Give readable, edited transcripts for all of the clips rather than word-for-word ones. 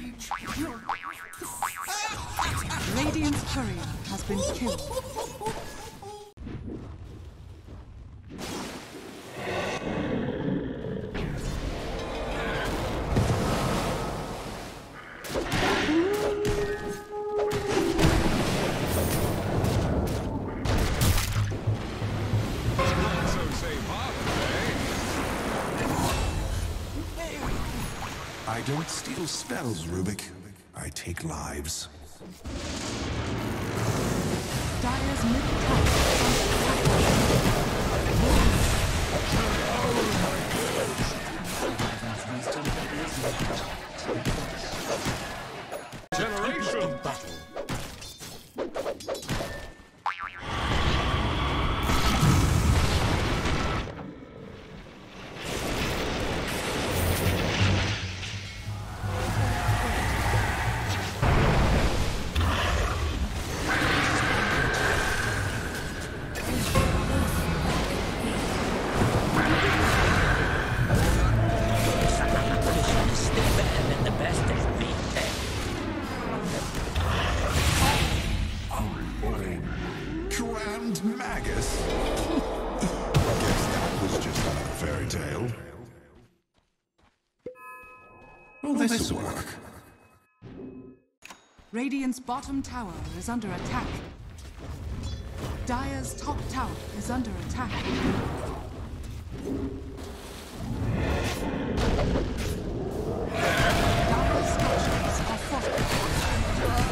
Radiant's courier has been killed. I don't steal spells, Rubik. I take lives. Dire's middle tower Generation battle. Grand Magus? Guess that was just a fairy tale. Will this work? Radiant's bottom tower is under attack. Dire's top tower is under attack. Dire's structures are fortified.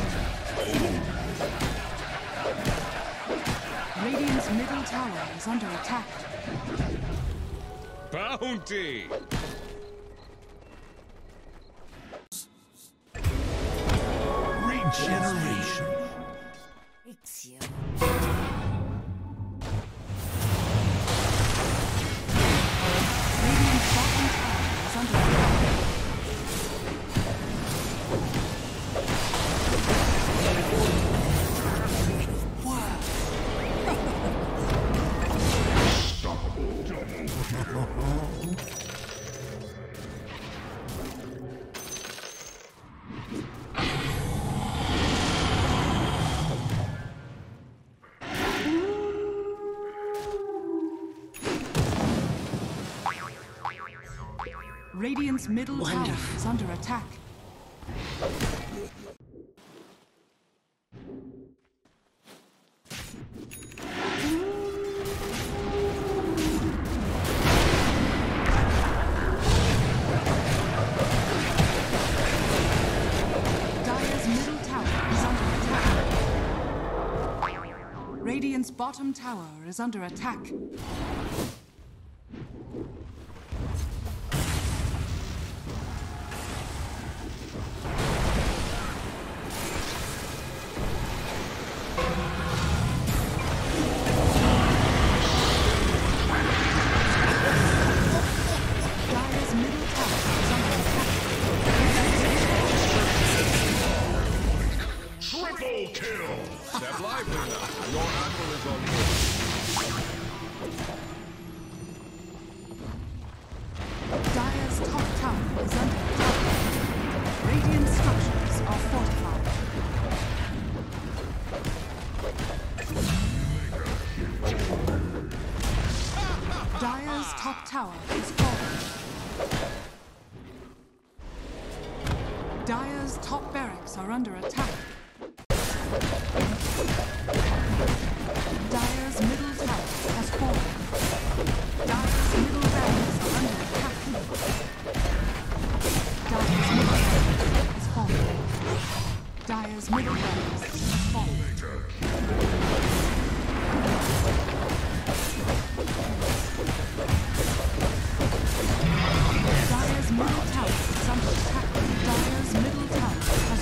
Radiant's middle tower is under attack. Bounty! Regeneration. Radiant's bottom tower is under attack. Radiant's middle tower is under attack. Dire's middle tower is under attack. Radiant's bottom tower is under attack. Triple kill! Step lively now. Your admiral is on board. Dire's top tower is under attack. Radiant structures are fortified. Dire's top tower is fallen. Dire's top barracks are under attack. Dire's middle tower has fallen. Dire's middle barracks are under attack. Dire's middle barracks has fallen. Dire's middle barracks has fallen. Dire's middle tower is under attack. Dire's middle tower has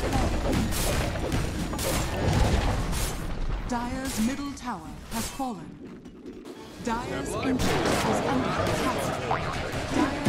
fallen. Dire's middle tower has fallen. Dire's infantry is under attack.